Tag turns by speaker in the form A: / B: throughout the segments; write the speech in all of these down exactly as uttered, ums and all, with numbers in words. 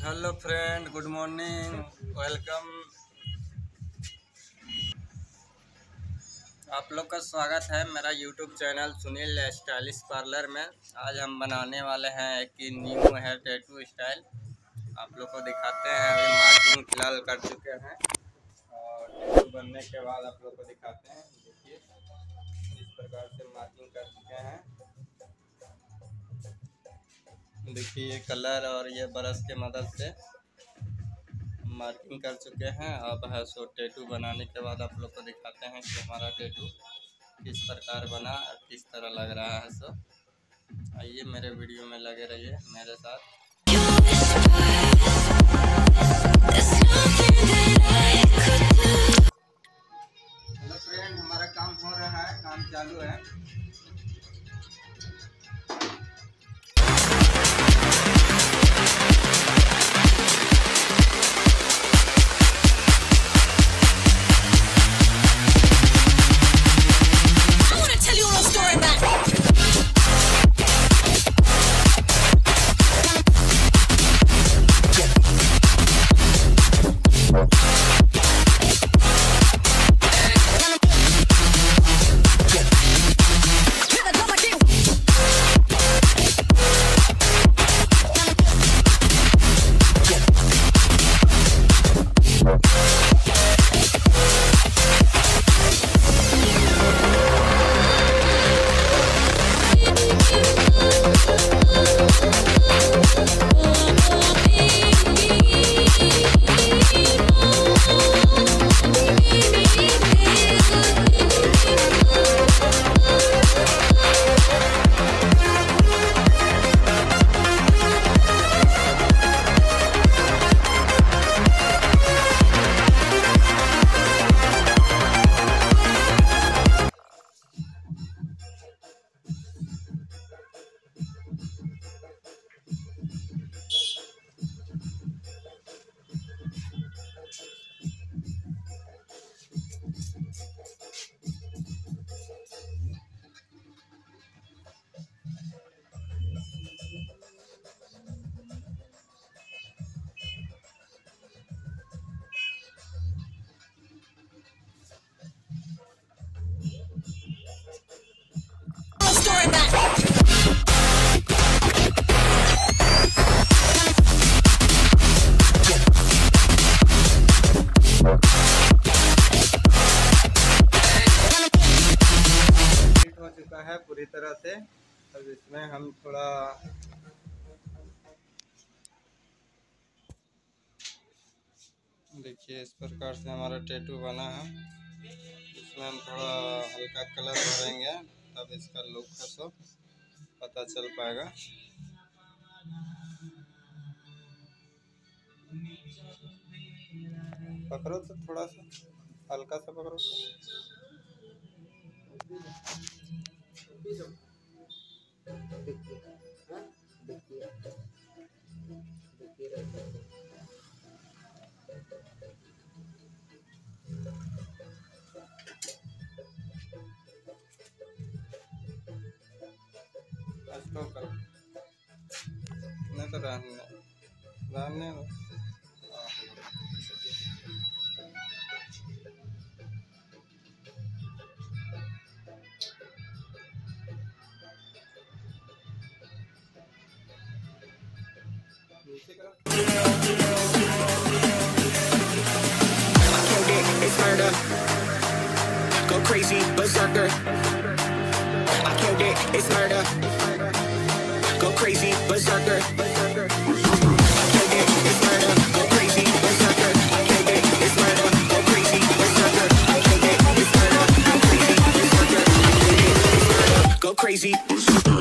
A: Hello friend, good morning, welcome. आप लोग का स्वागत है मेरा YouTube channel Sunil stylish parlour में। आज हम बनाने वाले हैं एक न्यू हेयर टैटू स्टाइल। आप लोग को दिखाते हैं। अभी मार्किंग फिलहाल कर चुके हैं और टैटू बनने के बाद आप लोग को दिखाते हैं। देखिए इस प्रकार से मार्किंग कर चुके हैं। देखिए ये कलर और ये ब्रश के मदद से मार्किंग कर चुके हैं। अब है सो टैटू बनाने के बाद आप लोग को दिखाते हैं कि हमारा टैटू किस प्रकार बना और किस तरह लग रहा है। सो आइए मेरे वीडियो में लगे रहिए मेरे साथ। हेलो फ्रेंड, हमारा काम हो रहा है, काम चालू है। है पूरी तरह से। अब इसमें हम थोड़ा देखिए इस प्रकार से हमारा टैटू बना है। इसमें हम थोड़ा हल्का कलर भरेंगे तब इसका लुक है सो पता चल पाएगा। पकड़ो तो थोड़ा सा हल्का सा पकड़ो। नहीं तो रहने रहने
B: It's murder. Go crazy, berserker. I killed it, it's murder. Go crazy, berserker. I killed it, it's murder. Go crazy, berserker. I killed it, it's murder. Go crazy, berserker. I killed it, it's murder. Go crazy, berserker. I killed it, it's murder. Go crazy, berserker.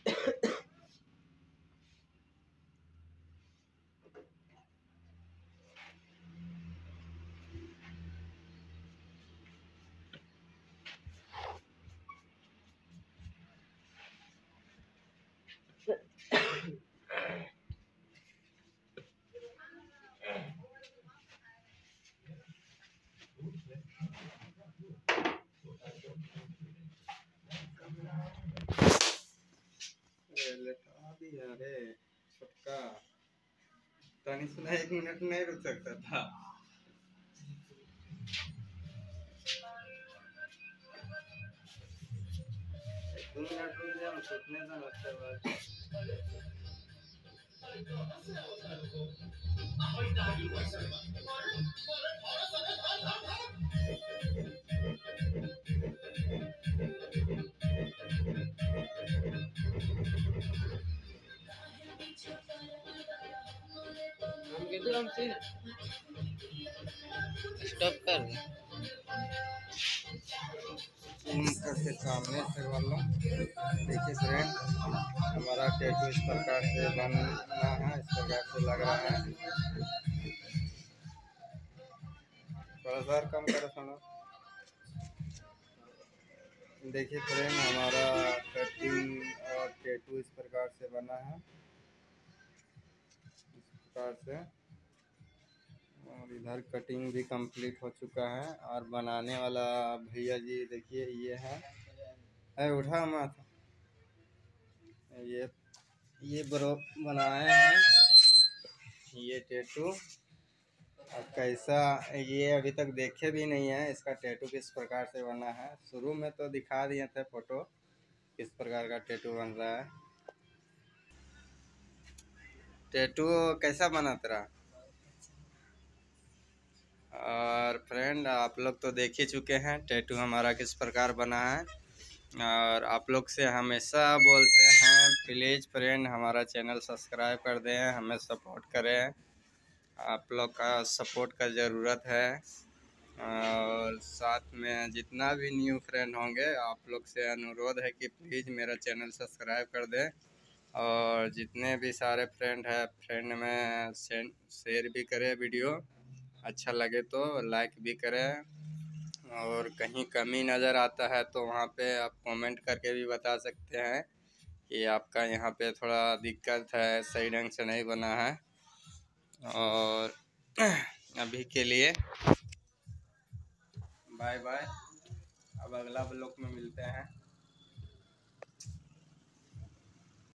A: लेटा भी है रे छोटका, तनी सुना एक minute नहीं रुक सकता था। दो मिनट रुक जाओ, सोचने का लगता है। स्टॉप कर करके सामने से वाला देखिए फ्रेंड, हमारा टैटू इस प्रकार से बनना है, इस प्रकार से लग रहा है। थोड़ा सा कम करो सुनो। देखिए फ्रेंड, हमारा कटिंग और टैटू इस प्रकार से बना है, इस प्रकार से। और इधर कटिंग भी कंप्लीट हो चुका है। और बनाने वाला भैया जी देखिए, ये है, है उठा माथा, ये ये ब्रो बनाए हैं ये टैटू। और कैसा, ये अभी तक देखे भी नहीं है इसका टैटू किस प्रकार से बना है। शुरू में तो दिखा दिए थे फोटो किस प्रकार का टैटू बन रहा है। टैटू कैसा बना तेरा? और फ्रेंड, आप लोग तो देख ही चुके हैं टैटू हमारा किस प्रकार बना है। और आप लोग से हमेशा बोलते हैं, प्लीज़ फ्रेंड हमारा चैनल सब्सक्राइब कर दें, हमें सपोर्ट करें। आप लोग का सपोर्ट का ज़रूरत है। और साथ में जितना भी न्यू फ्रेंड होंगे, आप लोग से अनुरोध है कि प्लीज़ मेरा चैनल सब्सक्राइब कर दें। और जितने भी सारे फ्रेंड हैं, फ्रेंड में शेयर भी करें वीडियो, अच्छा लगे तो लाइक भी करें। और कहीं कमी नज़र आता है तो वहाँ पे आप कमेंट करके भी बता सकते हैं कि आपका यहाँ पे थोड़ा दिक्कत है, सही ढंग से नहीं बना है। और अभी के लिए बाय बाय, अब अगला ब्लॉग में मिलते हैं।